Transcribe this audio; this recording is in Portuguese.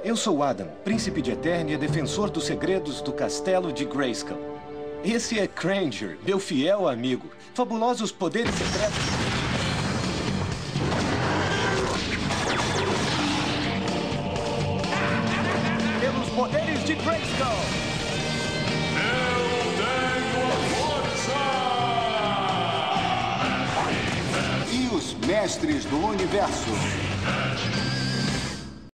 Eu sou Adam, príncipe de Eternia, defensor dos segredos do castelo de Grayskull. Esse é Cringer, meu fiel amigo. Fabulosos poderes secretos. Pelos poderes de Grayskull! Eu tenho a força! E os mestres do universo.